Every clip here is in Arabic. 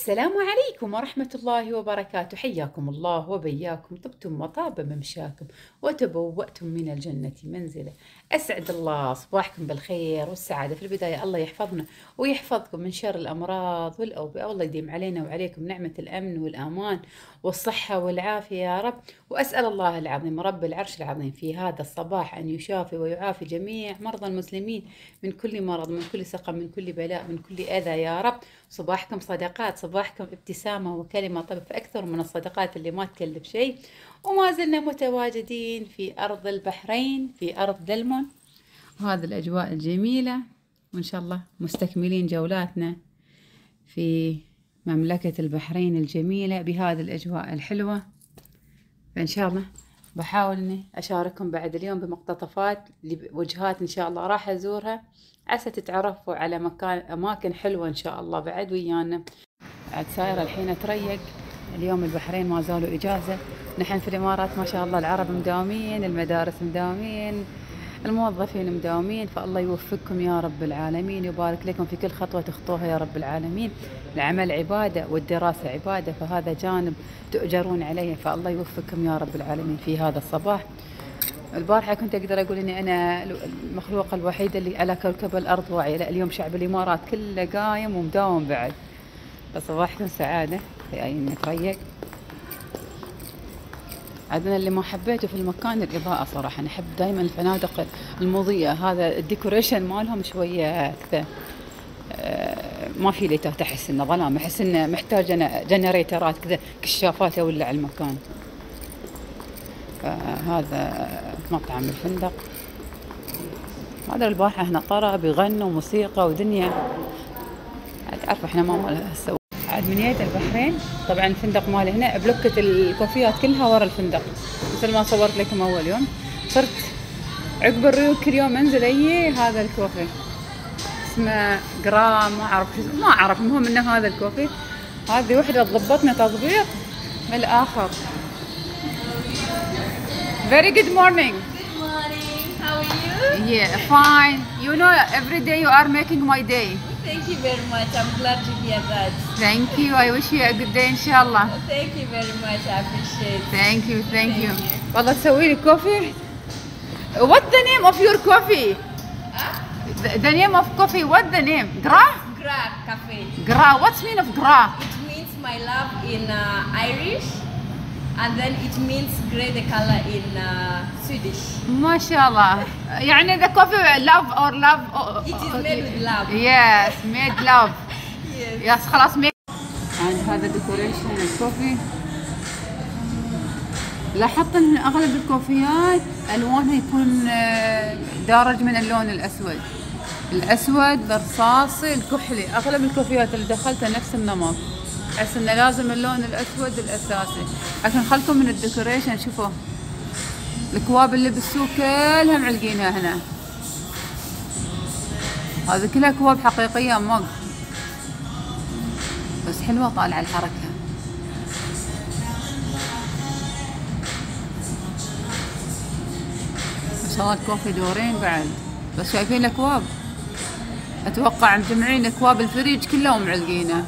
السلام عليكم ورحمة الله وبركاته. حياكم الله وبياكم، طبتم وطاب ممشاكم وتبوأتم من الجنة منزلا. أسعد الله صباحكم بالخير والسعادة. في البداية الله يحفظنا ويحفظكم من شر الأمراض والأوبئة، والله يديم علينا وعليكم نعمة الأمن والأمان والصحة والعافية يا رب. وأسأل الله العظيم رب العرش العظيم في هذا الصباح أن يشافي ويعافي جميع مرضى المسلمين من كل مرض، من كل سقم، من كل بلاء، من كل أذى يا رب. صباحكم صدقات، صباحكم ابتسامة وكلمة طيبة، فأكثر من الصدقات اللي ما تكلف شيء. وما زلنا متواجدين في أرض البحرين، في أرض دلمون، وهذه الأجواء الجميلة، وإن شاء الله مستكملين جولاتنا في مملكة البحرين الجميلة بهذه الأجواء الحلوة. فإن شاء الله بحاول إني أشارككم بعد اليوم بمقتطفات لوجهات إن شاء الله راح أزورها، عسى تتعرفوا على أماكن حلوة إن شاء الله بعد ويانا. عاد سايرة الحين أتريق. اليوم البحرين ما زالوا إجازة، نحن في الإمارات ما شاء الله العرب مداومين، المدارس مداومين، الموظفين مداومين، فالله يوفقكم يا رب العالمين، يبارك لكم في كل خطوة تخطوها يا رب العالمين. العمل عبادة والدراسة عبادة، فهذا جانب تؤجرون عليه، فالله يوفقكم يا رب العالمين في هذا الصباح. البارحة كنت أقدر أقول إني أنا المخلوقة الوحيدة اللي على كوكب الأرض واعية، لا اليوم شعب الإمارات كله قايم ومداوم بعد. فصباحكم سعادة في أي نتريق. عاد أنا اللي ما حبيته في المكان الإضاءة صراحة، أنا أحب دائما الفنادق المضيئة، هذا الديكوريشن مالهم شوية كذا ما في ليتات، أحس إنه ظلام، أحس إنه محتاج جنريترات كذا، كشافات أولع المكان. هذا مطعم الفندق، هذا البارحة هنا طرب يغنوا موسيقى ودنيا، تعرف احنا ما مالها هسه. عاد من جيت البحرين طبعا الفندق مالي هنا بلوكة الكوفيات كلها ورا الفندق، مثل ما صورت لكم اول يوم. صرت عقب الريوق كل يوم انزل هذا الكوفي اسمه جرام، ما اعرف المهم انه هذا الكوفي. هذه وحدة ضبطنا تضبيط من الاخر. Very good morning. Good morning. How are you? Yeah, fine. You know, every day you are making my day. Thank you very much. I'm glad to hear that. Thank you. I wish you a good day إن شاء الله. Thank you very much. I appreciate it. Thank you. Thank you. والله تسوي لي كوفي. What the name of your coffee? The name of coffee. What the name? Gra? Gra Cafe. Gra. What's mean of gra? It means my love in Irish, and then it means grey the color in Swedish. ما شاء الله. يعني the coffee love or love. It is made with love. Yes, made love. Yes. Yes, خلاص made. عند هذا ديكوريشن الكوفي. لاحظت ان اغلب الكوفيات الوانها يكون دارج من اللون الاسود، الاسود الرصاصي الكحلي. اغلب الكوفيات اللي دخلتها نفس النمط، احس انه لازم اللون الاسود الاساسي. لكن خلكم من الديكوريشن، شوفوا الكواب اللي بالسوق كلها معلقينها هنا، هذه كلها كواب حقيقيه مق، بس حلوه طالعه الحركه. ما شاء الله الكوفي دورين بعد، بس شايفين الاكواب؟ اتوقع مجمعين اكواب الفريج كلها ومعلقينه.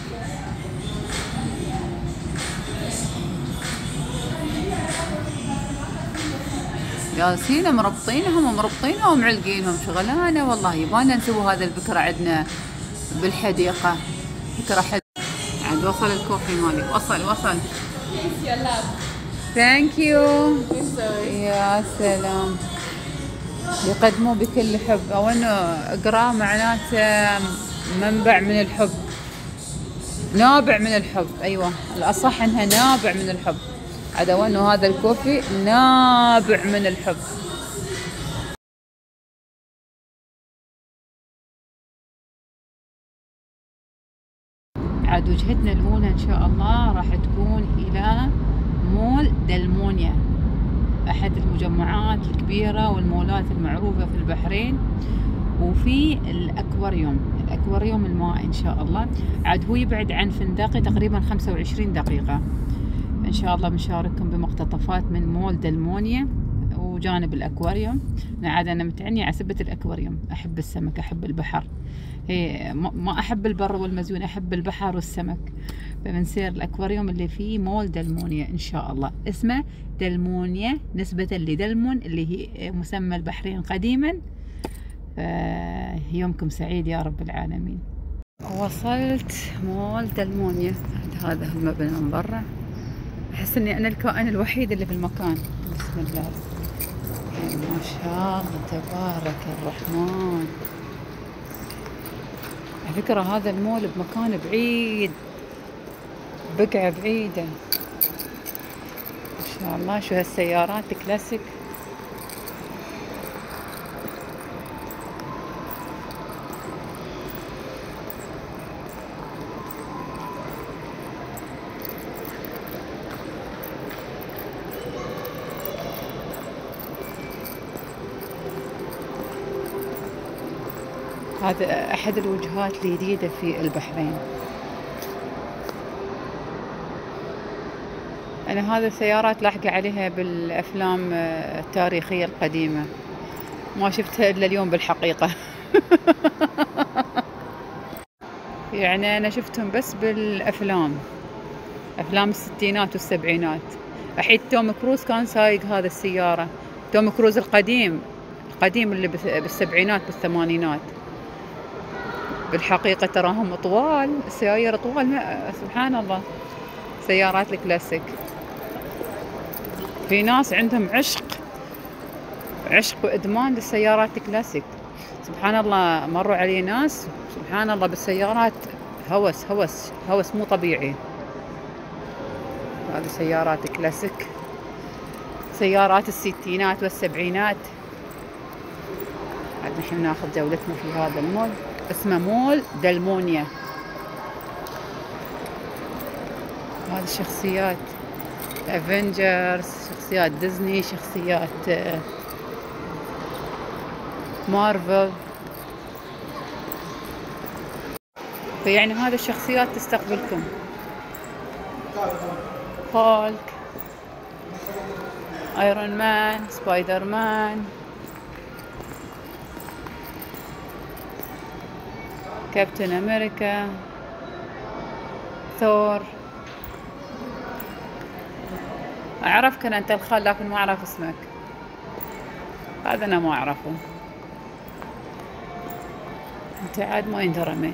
جالسين مربطينهم ومعلقينهم، شغلانه والله. يبانا نسوي هذا البكره عندنا بالحديقه، بكره حلوه. عاد وصل الكوفي مالي، وصل. Yes, your love. ثانك يو. يا سلام، يقدموه بكل حب، او انه قرا معناته منبع من الحب، نابع من الحب. ايوه الاصح انها نابع من الحب. عاد انه هذا الكوفي نابع من الحب. عاد وجهتنا الاولى ان شاء الله راح تكون الى مول دلمونيا، احد المجمعات الكبيره والمولات المعروفه في البحرين، وفي الاكواريوم المائي ان شاء الله. عاد هو يبعد عن فندقي تقريبا 25 دقيقه. ان شاء الله بنشارككم بمقتطفات من مول دلمونيا، وجانب الاكواريوم. انا متعني على سبة الاكواريوم، احب السمك، احب البحر. هي ما احب البر والمزون، احب البحر والسمك. فبنسير الاكواريوم اللي فيه مول دلمونيا ان شاء الله. اسمه دلمونيا نسبة لدلمون اللي هي مسمى البحرين قديما. يومكم سعيد يا رب العالمين. وصلت مول دلمونيا. هذا المبنى من برا. احس اني انا الكائن الوحيد اللي في المكان. بسم الله ما شاء الله تبارك الرحمن. على فكرة هذا المول بمكان بعيد، بقعة بعيدة. ما شاء الله شو هالسيارات كلاسيك. هذا أحد الوجهات الجديدة في البحرين. أنا هذه السيارات لاحقة عليها بالأفلام التاريخية القديمة، ما شفتها إلا اليوم بالحقيقة. يعني أنا شفتهم بس بالأفلام، أفلام الستينات والسبعينات. أحيد توم كروز كان سايق هذا السيارة، توم كروز القديم اللي بالسبعينات بالثمانينات. بالحقيقة تراهم طوال، السيايير طوال، سبحان الله. سيارات الكلاسيك. في ناس عندهم عشق وإدمان للسيارات الكلاسيك. سبحان الله مروا علي ناس سبحان الله بالسيارات هوس مو طبيعي. هذه سيارات كلاسيك، سيارات الستينات والسبعينات. عاد نحن ناخذ جولتنا في هذا المول، اسمه مول دلمونيا. هذه الشخصيات افنجرز، شخصيات ديزني، شخصيات مارفل. فيعني هذه الشخصيات تستقبلكم. هولك، ايرون مان، سبايدر مان، كابتن امريكا، ثور. اعرفك انت الخال لكن ما اعرف اسمك. هذا انا ما اعرفه. انت عاد ما يندرى مين.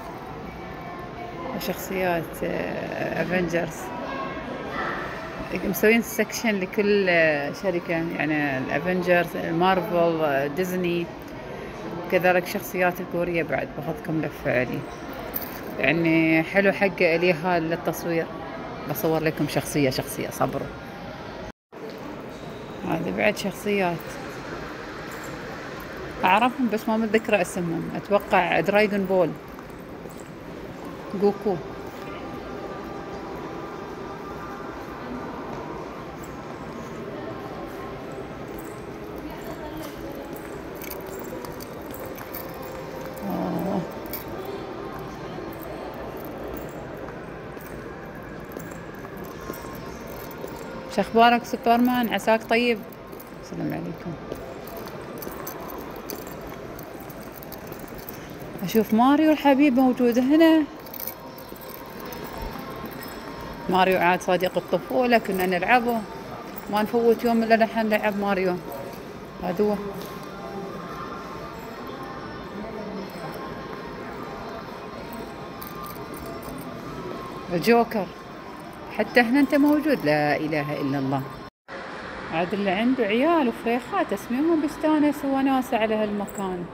شخصيات افنجرز. مسوين سكشن لكل شركة، يعني الافنجرز، مارفل، ديزني، كذلك شخصيات الكورية. بعد باخذكم لفة عليه، يعني حلو حق اليها للتصوير. بصور لكم شخصية صبروا. هذه بعد شخصيات اعرفهم بس ما متذكرة اسمهم. اتوقع درايغون بول، جوكو. شخبارك سوبرمان؟ عساك طيب. السلام عليكم. اشوف ماريو الحبيب موجود هنا. ماريو عاد صديق الطفولة، كنا نلعبه، ما نفوت يوم الا نحن نلعب ماريو. هذا هو. الجوكر حتى هنا انت موجود. لا اله الا الله. عاد اللي عنده عيال وفريخات اسميهم بيستانس وناسة على هالمكان.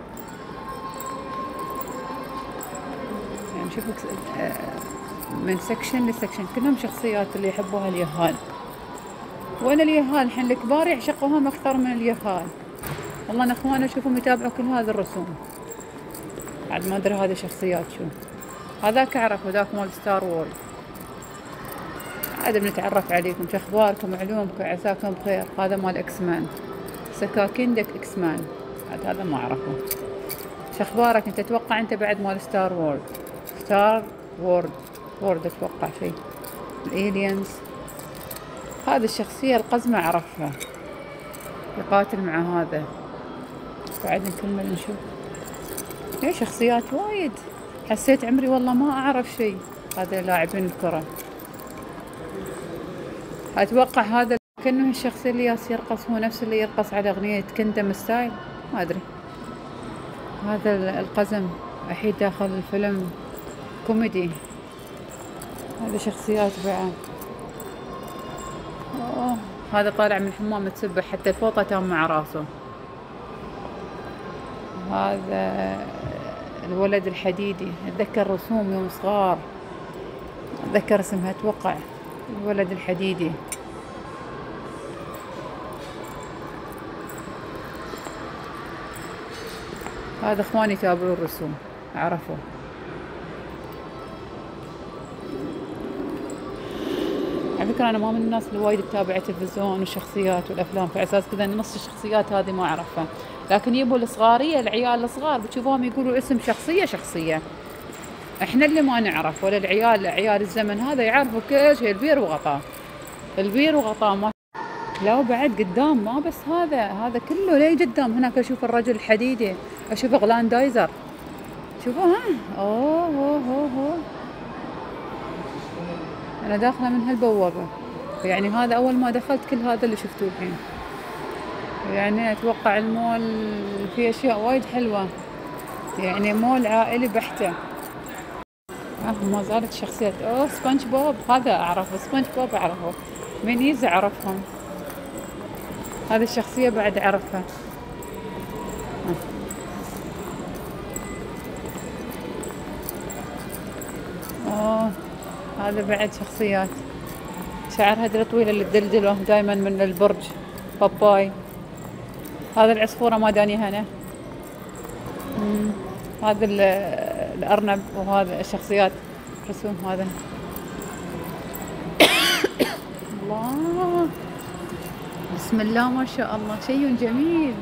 يعني شوفوا من سكشن لسكشن كلهم شخصيات اللي يحبوها اليهال. وانا اليهال الحين الكبار يعشقوهم اكثر من اليهال. والله انا اخواني اشوفهم يتابعوا كل هذه الرسوم. عاد ما ادري هذه شخصيات شو. هذاك اعرف، وذاك مال ستار وورد. عاد بنتعرف عليكم، شو اخباركم، علومكم، عساكم بخير. هذا مال اكس مان، سكاكيندك اكس مان. عاد هذا ما اعرفه. شو اخبارك انت؟ اتوقع انت بعد مال ستار وورد اتوقع شيء. الالينز. هذه الشخصية القزمة اعرفها. يقاتل مع هذا. بعد نكمل نشوف. ايه شخصيات وايد. حسيت عمري والله ما اعرف شيء. هذا لاعبين الكرة. اتوقع هذا كأنه الشخص اللي ياس يرقص هو نفس اللي يرقص على اغنية كندم ستايل، ما ادري. هذا القزم احيد داخل الفيلم كوميدي. هذا شخصيات بعد. أوه. هذا طالع من الحمام متسبح حتى الفوطة تام مع راسه. هذا الولد الحديدي. اتذكر رسوم يوم صغار، اتذكر اسمها اتوقع الولد الحديدي. هذا اخواني يتابعون الرسوم عرفوا. على فكرة انا ما من الناس اللي وايد تتابع التلفزيون والشخصيات والافلام، فاساس كذا نص الشخصيات هذه ما اعرفها، لكن يبوا الصغارية العيال الصغار بتشوفوهم يقولوا اسم شخصية شخصية. احنا اللي ما نعرف ولا العيال عيال الزمن هذا يعرفوا كل شيء، البير وغطاه. البير وغطاه. ما لا بعد قدام ما بس هذا كله لي قدام. هناك اشوف الرجل الحديدي، اشوف غلاندايزر. شوفوا ها. اوه انا داخله من هالبوابه، يعني هذا اول ما دخلت كل هذا اللي شفتوه الحين. يعني اتوقع المول فيه اشياء وايد حلوه، يعني مول عائلي بحته. ما زالت شخصيات. سبونج بوب هذا اعرفه، سبونج بوب اعرفه، مينيز اعرفهم. هذه الشخصيه بعد اعرفها. هذا بعد شخصيات. شعر هذه الطويلة اللي تدلدله دايما من البرج باباي. هذا العصفورة ما داني هنا. هذا الأرنب. وهذا الشخصيات رسوم. هذا الله بسم الله ما شاء الله شيء جميل.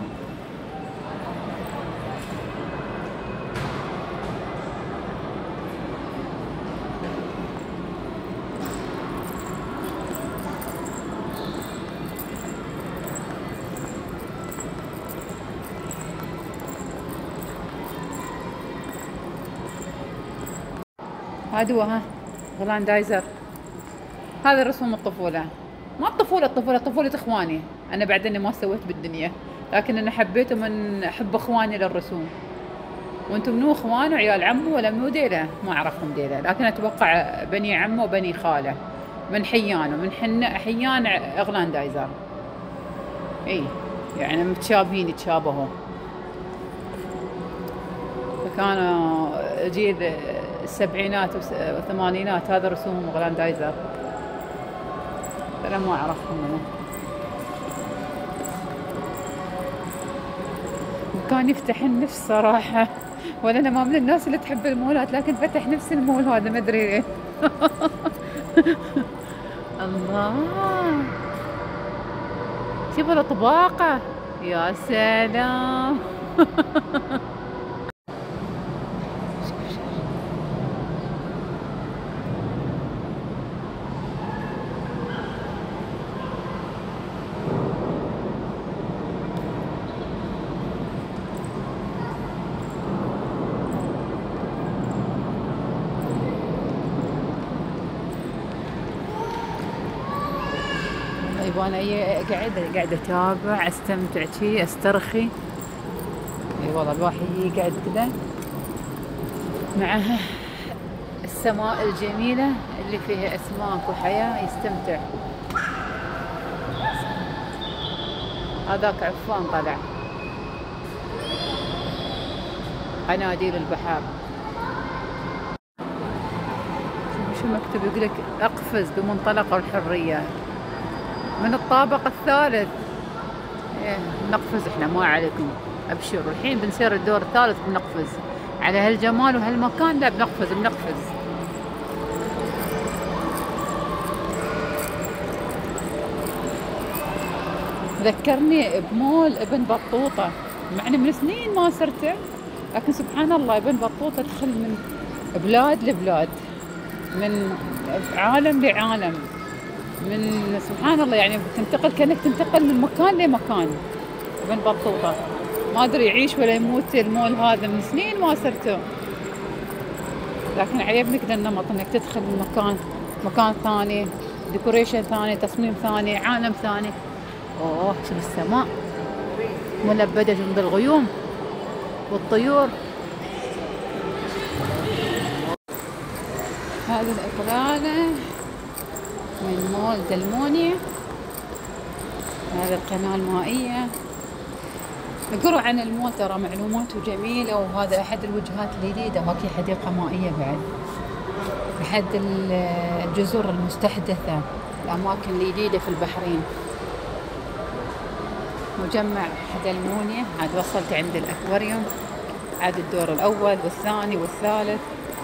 هذا غلاندايزر. هذا رسوم الطفولة، ما الطفولة طفولة اخواني. انا بعدني ما سويت بالدنيا، لكن انا حبيته من حب اخواني للرسوم. وانتم منو اخوان وعيال عمه ولا منو ديله؟ ما اعرفهم ديله، لكن اتوقع بني عمه وبني خاله من حيان ومن حيان غلاندايزر. اي يعني متشابهين يتشابهوا، فكانوا جيل السبعينات والثمانينات. هذا رسوم غلاندايزر. انا ما اعرفهم انا. وكان يفتح النفس صراحة، ولا انا ما من الناس اللي تحب المولات، لكن فتح نفس المول هذا ما ادري ليه. الله شوفوا الطباقة يا سلام. وانا قاعده اتابع استمتع شي استرخي. اي والله الواحد يقعد كذا مع السماء الجميله اللي فيها اسماك وحياه يستمتع. هذاك عفان طلع قناديل البحر. شو مكتوب؟ يقول لك اقفز بمنطلق الحريه من الطابق الثالث. نقفز احنا ما عليكم، ابشروا الحين بنصير الدور الثالث بنقفز على هالجمال وهالمكان. لا بنقفز. ذكرني بمول ابن بطوطة، مع اني من سنين ما صرته، لكن سبحان الله ابن بطوطة دخل من بلاد لبلاد، من عالم لعالم، من سبحان الله يعني تنتقل كأنك تنتقل من مكان لمكان. بن بطوطة. ما ادري يعيش ولا يموت المول هذا، من سنين ما صرته، لكن عجبني كذا النمط انك تدخل مكان ثاني، ديكوريشن ثاني، تصميم ثاني، عالم ثاني. اوه شوف السماء ملبدة بالغيوم والطيور. هذه الإطلالة من مول دلمونيا. هذه القناة المائية. اقروا عن المول ترى معلوماته جميلة، وهذا أحد الوجهات الجديدة. ماكي حديقة مائية بعد، أحد الجزر المستحدثة، الأماكن الجديدة في البحرين. مجمع دلمونيا. عاد وصلت عند الأكواريوم، عاد الدور الأول والثاني والثالث.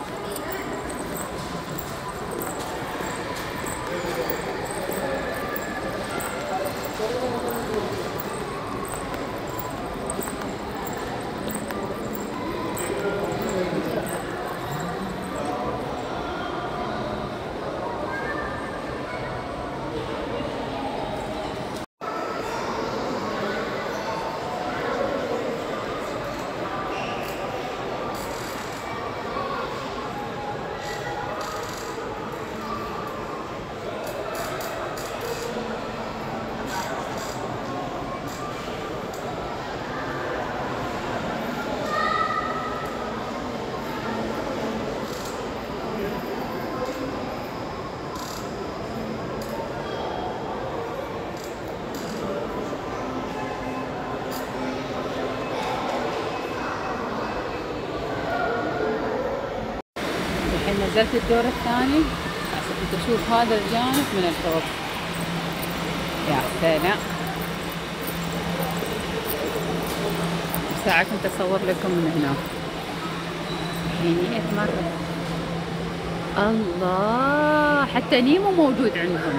نزلت الدور الثاني عشان كنت اشوف هذا الجانب من الحوض. يا سلام، ساعة كنت اصور لكم من هنا. هنيئة مرة. الله، حتى نيمو موجود عندهم.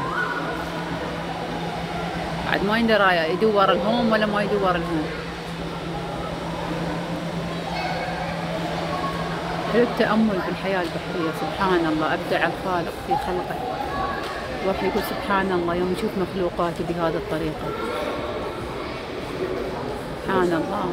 بعد ما يندرى يدور الهوم ولا ما يدور الهوم. حلو التأمل بالحياة البحرية. سبحان الله، أبدع الخالق في خلقه. الواحد يقول سبحان الله يوم يشوف مخلوقاته بهذه الطريقة. سبحان الله.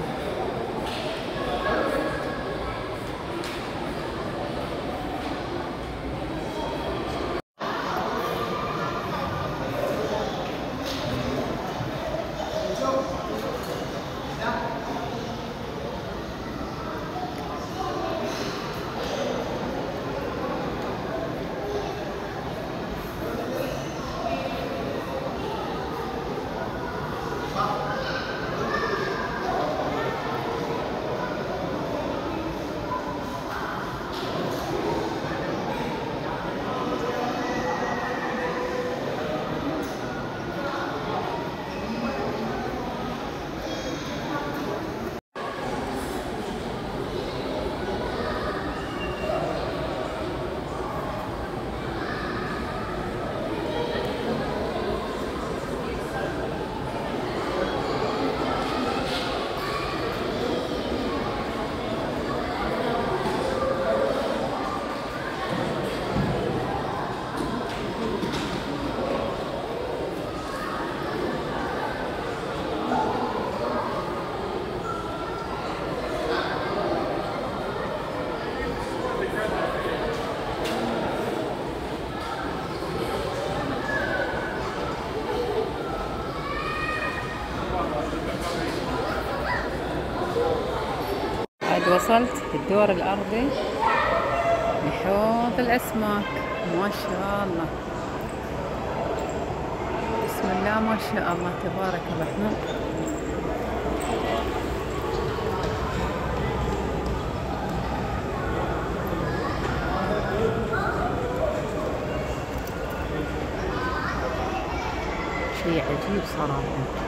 وصلت الدور الأرضي لحوض الأسماك. ما شاء الله، بسم الله ما شاء الله تبارك الرحمن. شيء عجيب صراحة.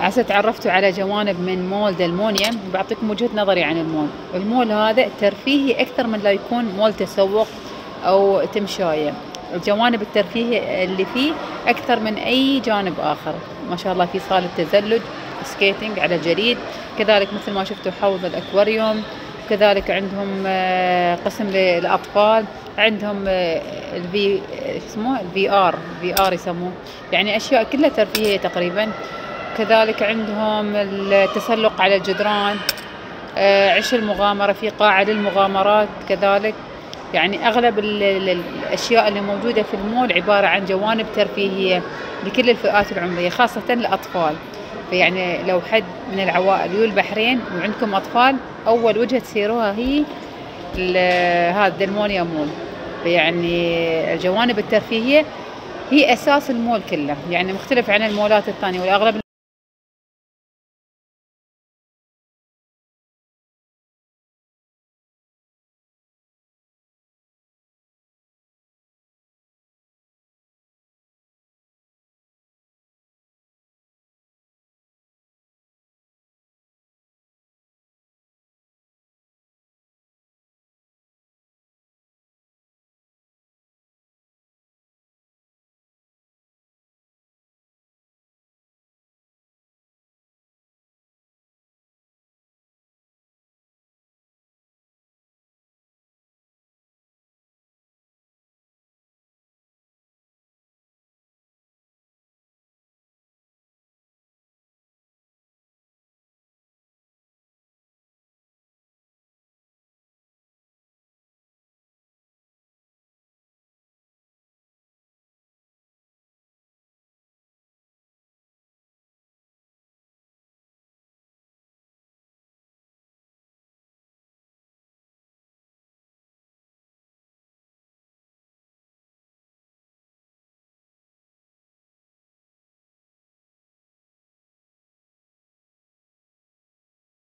عسى تعرفتوا على جوانب من مول دلمونيا. بعطيكم وجهة نظري عن المول. المول هذا ترفيهي أكثر من لا يكون مول تسوق أو تمشاية. الجوانب الترفيهية اللي فيه أكثر من أي جانب آخر. ما شاء الله في صالة تزلج سكيتنج على الجليد، كذلك مثل ما شفتوا حوض الأكواريوم، كذلك عندهم قسم للأطفال، عندهم اسمه الفي ار يسموه، يعني أشياء كلها ترفيهية تقريبا. كذلك عندهم التسلق على الجدران، عش المغامرة، في قاعة للمغامرات كذلك. يعني أغلب الأشياء اللي موجودة في المول عبارة عن جوانب ترفيهية لكل الفئات العمرية، خاصة الأطفال. فيعني لو حد من العوائل يو البحرين وعندكم أطفال، أول وجهة تسيروها هي هذا دلمونيا مول. يعني الجوانب الترفيهية هي أساس المول كله، يعني مختلف عن المولات الثانية. والأغلب